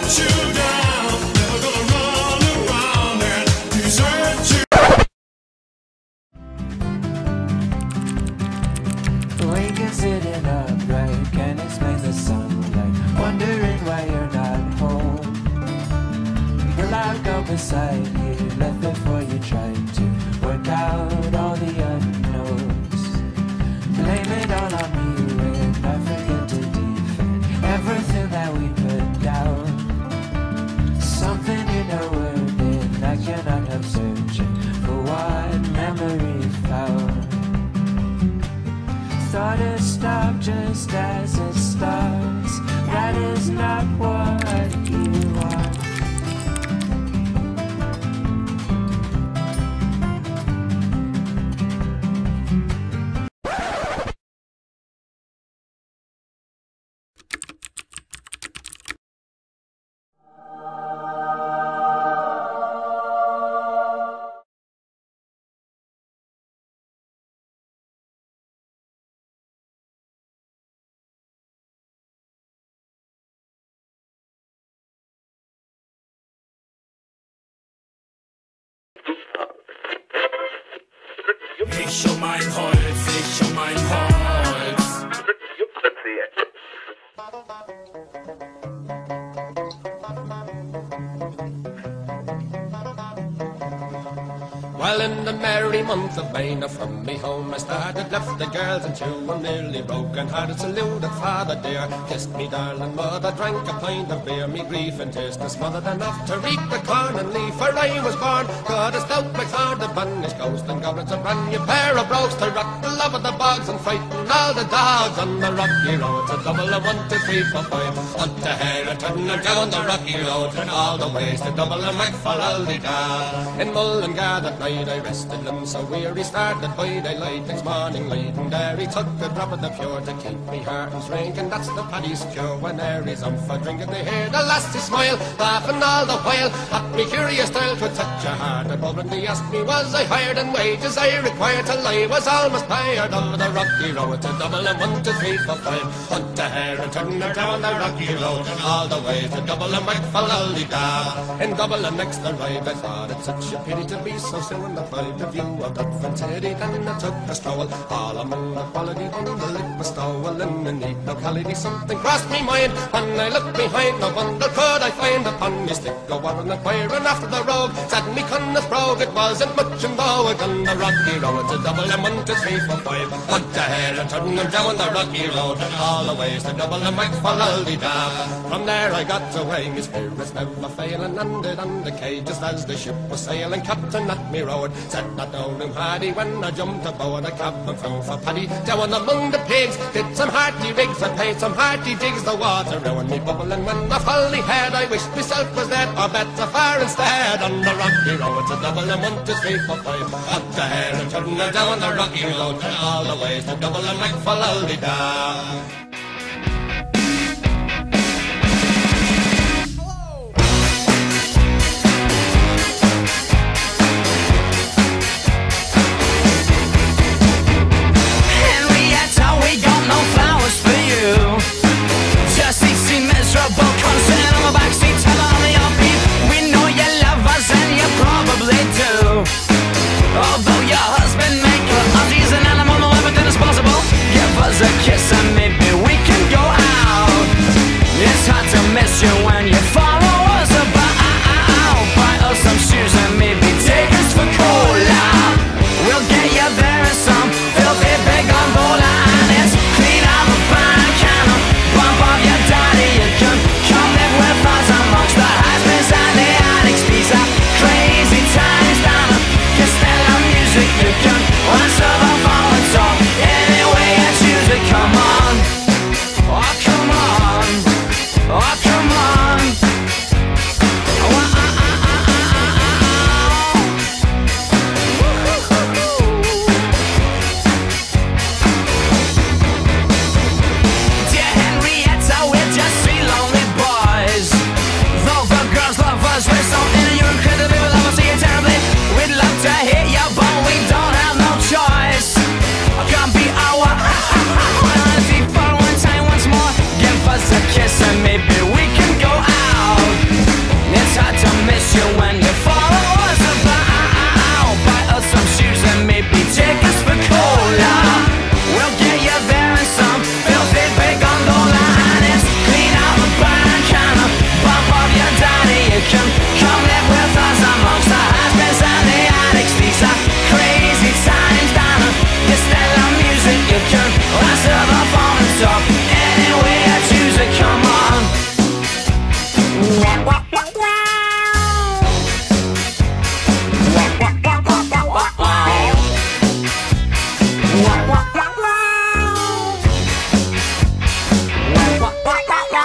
you down. Never gonna run around and desert you. Waking sitting upright, can't explain the sunlight. Wondering why you're not home. Girl, I'll go beside you, left before you tried to work out all the unknowns. Blame it all on me when I forget to defend everything that we put down. Something in a word and I cannot help searching for what memory found. Thought it stopped just as it starts. That is not what you are. Ich um mein Holz, ich um mein Holz. Well, in the merry month of May, now from me home I started, left the girls and two, I'm nearly broken hearted, saluted father dear, kissed me darling mother, drank a pint of beer, me grief and tears smothered enough to reap the corn and leaf, for I was born, God a stout McSword, the banished ghost, and goblins a brand new pair of brogues to rock the love of the bogs and frighten all the dogs on the rocky road, to double a 1, 2, 3, 4, 5, hunt the hare and turn her down the rocky road, and all the ways to double a McFallaldy. In Mullingar that night I rested them so weary, started by daylight next morning light, and there he took a drop of the pure to keep me heart and drink, and that's the paddy's cure. When there he's up for drinking, they hear the lassie smile, laughing all the while at me curious style to touch a heart above, and they asked me was I hired, and wages I required till I was almost tired of the rocky road, to double a 1, 2, 3, 4, 5, hunt a hare and turn her down the rocky road, and all the way to double a McFallaldy. In Dublin next arrived, I thought it such a pity to be so soon deprived of view of Dufferin City. Then I took a stroll all among the quality on the liquor stowel in the neat locality. Something crossed me mind when I looked behind. No wonder could I find upon me stick a warren inquiring after the rogue. Said me Conneth brogue, it wasn't much in vogue on the rocky road, to double a 1, 2, 3, 4, 5, hunt a hare and turn him down the rocky road, and all the ways to double a McFallaldy. From there I got away, my spirits never failing, landed on the quay just as the ship was sailing. Captain at me road said that down him hardy when I jumped aboard a cabin found for paddy. Down among the pigs, did some hearty rigs and paid some hearty digs. The water round me bubbling when I fully had, I wished myself was dead or better far instead. On the rocky road to double a 1, 2, 3, 4, 5, up the hare and turn her down the rocky road, and all the ways to double a McFallaldy. Although your husband make your aunties an animal, everything is possible. Give us a kiss and maybe we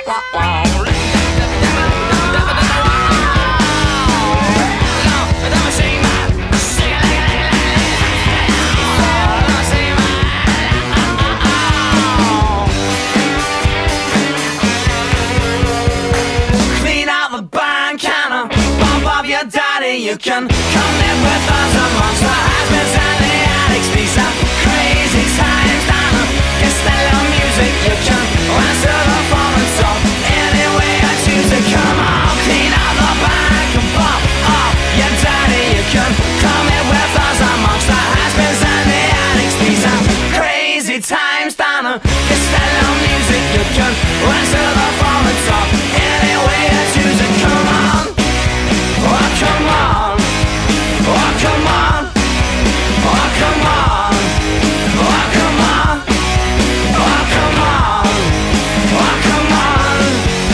You can come live with us amongst the husbands and the addicts. These are crazy times down to Castello music. You can answer the phone and talk any way I choose to. Come on, clean out the back and pop up your daddy. You can come live with us amongst the husbands and the addicts. These are crazy times down to Castello music. You can answer the phone and talk any way I choose to. Come on, oh come on. Oh come on, oh come on, oh come on, oh come on, oh come on,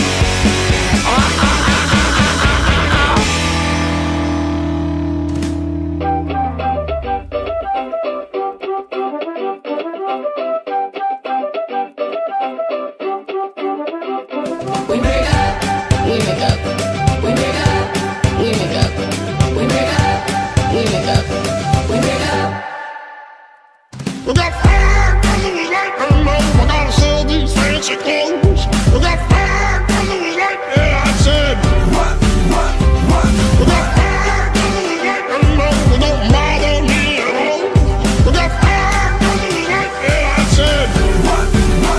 We break up, we make up, we break up, we make up, we break up. We make up, we break up. We got five brothers like hello, we gotta sell these fancy clothes. We got five brothers like, yeah, I said what? We got five brothers like hello, we don't bother me at all. We got five brothers like, yeah, I said what?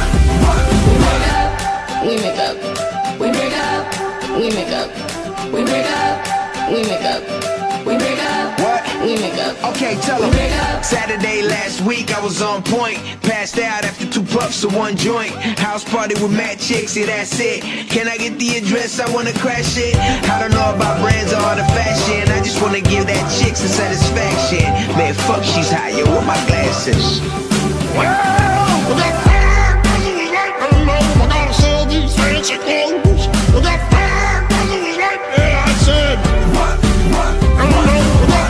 We make up, we break up, we make up, we break up, we make up, we break up. What? We make up. Okay, tell them. Saturday last week I was on point. Passed out after 2 puffs of 1 joint. House party with mad chicks, yeah that's it. Can I get the address? I wanna crash it. I don't know about brands or all the fashion. I just wanna give that chick some satisfaction. Man, fuck she's hot, yo, with my glasses. Well, we got five brothers like hello, we gotta sell these fancy clothes. We got five brothers like, yeah I said what? Hello.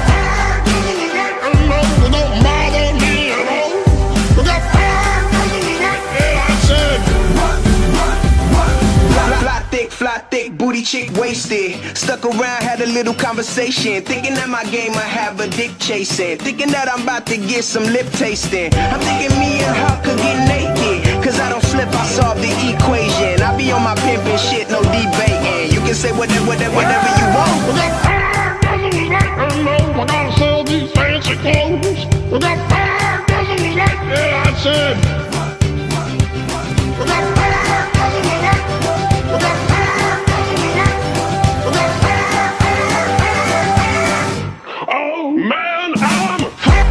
Fly thick, booty chick wasted. Stuck around, had a little conversation. Thinking that my game I have a dick chasing. Thinking that I'm about to get some lip tasting. I'm thinking me and her could get naked. Cause I don't slip, I solve the equation. I be on my pimpin' shit, no debating. You can say whatever you want. We got five brothers like hello, we gotta sell these fancy clothes. We got five brothers like, yeah I said we got five brothers like, we got oh man, I'm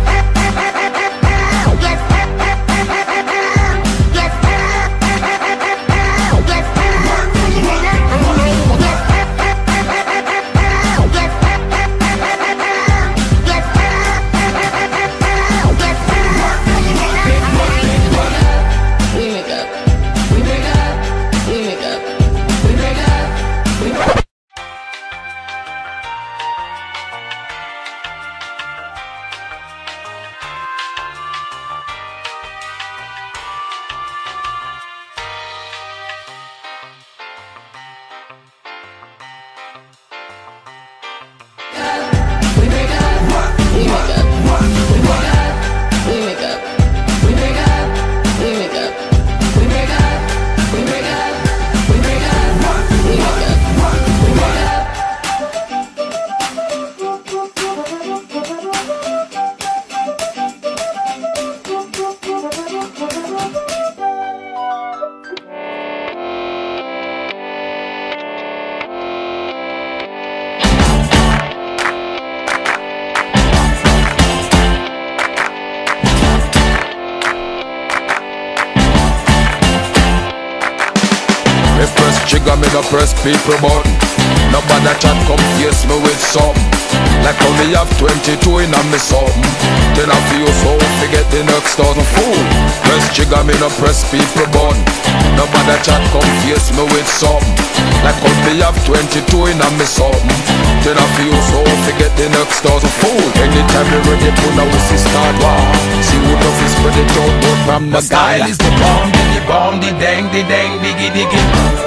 Trigger me no press people button. Nobody chat come face me with something. Like how me have 22 in a me something. Then I feel so forget the next 1,000 fool. Press trigger me no press people button. Nobody chat come face me with something. Like cause me have 22 in a me something. Then I feel so forget the next thousand fool. Anytime you ready put a whistle start war. See who the fist spread it out but from the style is the bomb, the dang, diggy diggy.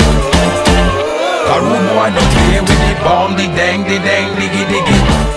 A rude boy don't play with the bomb, the dang, diggy diggy.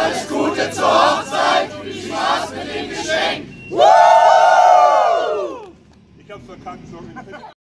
Alles Gute zur Hochzeit und viel Spaß mit dem Geschenk. Ich hab's verkackt, sorry.